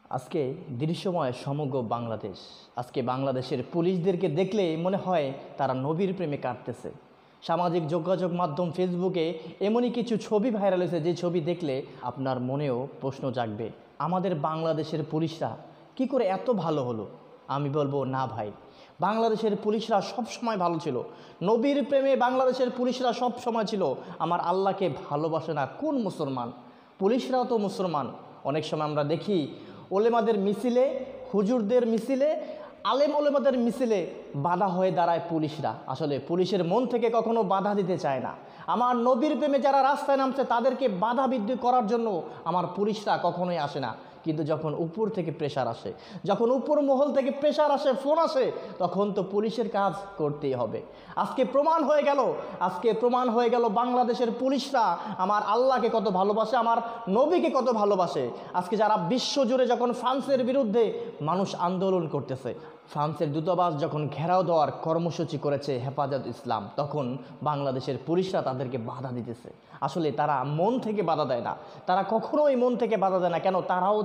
আজকে দৃশ্যময় সমগ্র বাংলাদেশ। আজকে বাংলাদেশের পুলিশদেরকে দেখলে মনে হয় তারা নবীর প্রেমে কাটতেছে। সামাজিক যোগাযোগ মাধ্যম ফেসবুকে এমনই কিছু ছবি ভাইরাল হয়েছে, যে ছবি দেখলে আপনার মনেও প্রশ্ন জাগবে, আমাদের বাংলাদেশের পুলিশরা কি করে এত ভালো হলো? আমি বলবো না ভাই, বাংলাদেশের পুলিশরা সব সময় ভালো ছিল। নবীর প্রেমে বাংলাদেশের পুলিশরা সব সময় ছিল। আমার আল্লাহকে ভালোবাসে না কোন মুসলমান? পুলিশরাও তো মুসলমান। অনেক সময় আমরা দেখি ওলেমাদের মিছিলে, হুজুরদের মিছিলে, আলেম ওলেমাদের মিছিলে বাধা হয়ে দাঁড়ায় পুলিশরা। আসলে পুলিশের মন থেকে কখনো বাধা দিতে চায় না। আমার নবীর প্রেমে যারা রাস্তায় নামছে তাদেরকে বাধা বিদ্ধ করার জন্য আমার পুলিশরা কখনোই আসে না। কিন্তু যখন উপর থেকে প্রেশার আসে, যখন উপর মহল থেকে প্রেশার আসে, ফোন আসে, তখন তো পুলিশের কাজ করতেই হবে। আজকে প্রমাণ হয়ে গেল বাংলাদেশের পুলিশরা আমার আল্লাহকে কত ভালোবাসে, আমার নবীকে কত ভালোবাসে। আজকে যারা বিশ্বজুড়ে যখন ফ্রান্সের বিরুদ্ধে মানুষ আন্দোলন করতেছে, ফ্রান্সের দূতাবাস যখন ঘেরাও দেওয়ার কর্মসূচি করেছে হেফাজত ইসলাম, তখন বাংলাদেশের পুলিশরা তাদেরকে বাধা দিতেছে। আসলে তারা মন থেকে বাধা দেয় না, তারা কখনোই মন থেকে বাধা দেয় না। কেন? তারাও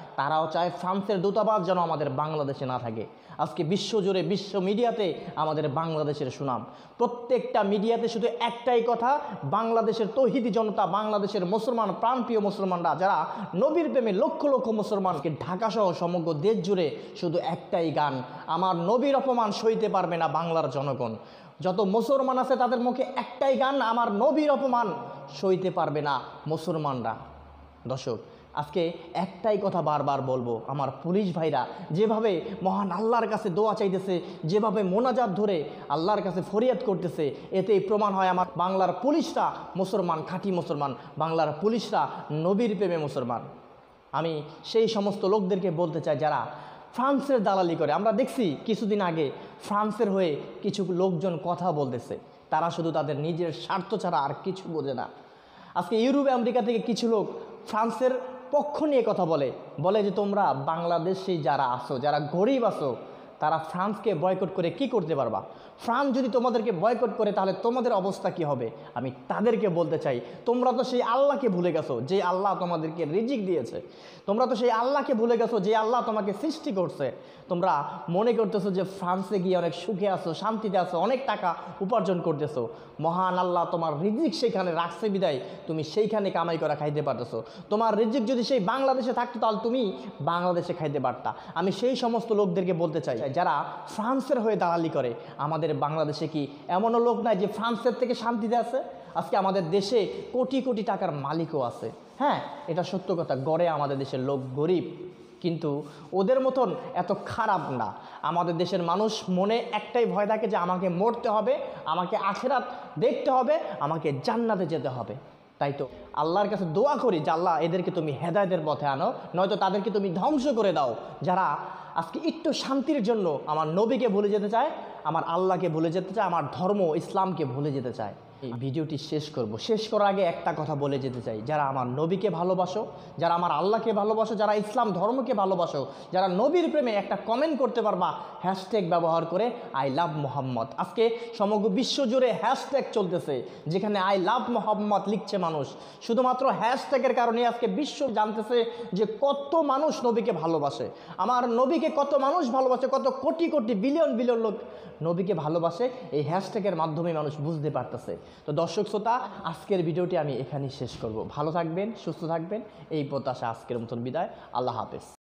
চায় ফ্রান্সের দূতাবাস যেন আমাদের বাংলাদেশে না থাকে। আজকে বিশ্বজুড়ে, বিশ্ব মিডিয়াতে আমাদের বাংলাদেশের সুনাম। প্রত্যেকটা মিডিয়াতে শুধু একটাই কথা, বাংলাদেশের তৌহিদি জনতা, বাংলাদেশের মুসলমান, প্রাণপ্রিয় মুসলমানরা যারা নবীর প্রেমে লক্ষ লক্ষ মুসলমানকে, ঢাকাসহ সমগ্র দেশ জুড়ে শুধু একটাই গান, আমার নবীর অপমান সইতে পারবে না বাংলার জনগণ। যত মুসলমান আছে তাদের মুখে একটাই গান, আমার নবীর অপমান সইতে পারবে না মুসলমানরা। দর্শক, আজকে একটাই কথা বারবার বলবো, আমার পুলিশ ভাইরা যেভাবে মহান আল্লাহর কাছে দোয়া চাইতেছে, যেভাবে মোনাজাত ধরে আল্লাহর কাছে ফরিয়াদ করতেছে, এতেই প্রমাণ হয় আমার বাংলার পুলিশরা মুসলমান, খাঁটি মুসলমান, বাংলার পুলিশরা নবীর প্রেমে মুসলমান। আমি সেই সমস্ত লোকদেরকে বলতে চাই যারা ফ্রান্সের দালালি করে। আমরা দেখছি কিছুদিন আগে ফ্রান্সের হয়ে কিছু লোকজন কথা বলতেছে, তারা শুধু তাদের নিজের স্বার্থ ছাড়া আর কিছু বোঝে না। আজকে ইউরোপ আমেরিকা থেকে কিছু লোক ফ্রান্সের পক্ষ নিয়ে কথা বলে যে তোমরা বাংলাদেশে যারা আসো, যারা গরিব আসো, তারা ফ্রান্সকে বয়কট করে কি করতে পারবা? ফ্রান্স যদি তোমাদেরকে বয়কট করে তাহলে তোমাদের অবস্থা কি হবে? আমি তাদেরকে বলতে চাই, তোমরা তো সেই আল্লাহকে ভুলে গেছো যে আল্লাহ তোমাদেরকে রিজিক দিয়েছে। তোমরা তো সেই আল্লাহকে ভুলে গেছো যে আল্লাহ তোমাকে সৃষ্টি করছে। তোমরা মনে করতেছো যে ফ্রান্সে গিয়ে অনেক সুখে আছো, শান্তিতে আছো, অনেক টাকা উপার্জন করতেছো। মহান আল্লাহ তোমার রিজিক সেইখানে রাখছে বিদায় তুমি সেইখানে কামাই করা খাইতে পারতেছো। তোমার রিজিক যদি সেই বাংলাদেশে থাকতো তাহলে তুমি বাংলাদেশে খাইতে পারতা। আমি সেই সমস্ত লোকদেরকে বলতে চাই যারা ফ্রান্সের হয়ে দালালি করে, আমাদের বাংলাদেশে কি এমনও লোক নাই যে ফ্রান্সের থেকে শান্তিতে আছে? আজকে আমাদের দেশে কোটি কোটি টাকার মালিকও আছে। হ্যাঁ, এটা সত্য কথা, গড়ে আমাদের দেশের লোক গরিব, কিন্তু ওদের মতন এত খারাপ না। আমাদের দেশের মানুষ মনে একটাই ভয় থাকে যে আমাকে মরতে হবে, আমাকে আখিরাত দেখতে হবে, আমাকে জান্নাতে যেতে হবে। তাই তো আল্লাহর কাছে দোয়া করি যে আল্লাহ এদেরকে তুমি হেদায়েতের পথে আনো, নয়তো তাদেরকে তুমি ধ্বংস করে দাও। যারা আজকে একটু শান্তির জন্য আমার নবীকে ভুলে যেতে চায়, আমার আল্লাহকে ভুলে যেতে চায়, আমার ধর্ম ইসলামকে ভুলে যেতে চায়। এই ভিডিওটি শেষ করার আগে একটা কথা বলে যেতে চাই, যারা আমার নবীকে ভালোবাসো, যারা আমার আল্লাহকে ভালোবাসো, যারা ইসলাম ধর্মকে ভালোবাসো, যারা নবীর প্রেমে একটা কমেন্ট করতে পারবা হ্যাশট্যাগ ব্যবহার করে আই লাভ মোহাম্মদ। আজকে সমগ্র বিশ্ব জুড়ে হ্যাশট্যাগ চলতেছে, যেখানে আই লাভ মোহাম্মদ লিখছে মানুষ। শুধুমাত্র হ্যাশট্যাগের কারণে আজকে বিশ্ব জানতেছে যে কত মানুষ নবীকে ভালোবাসে, আমার নবীকে কত মানুষ ভালোবাসে, কত কোটি কোটি বিলিয়ন বিলিয়ন লোক নবীকে ভালোবাসে। এই হ্যাশট্যাগের মাধ্যমে মানুষ বুঝতে পারতেছে। তো দর্শক শ্রোতা, আজকের ভিডিওটি আমি এখানেই শেষ করব। ভালো থাকবেন, সুস্থ থাকবেন, এই প্রত্যাশা আজকের মতন বিদায়। আল্লাহ হাফেজ।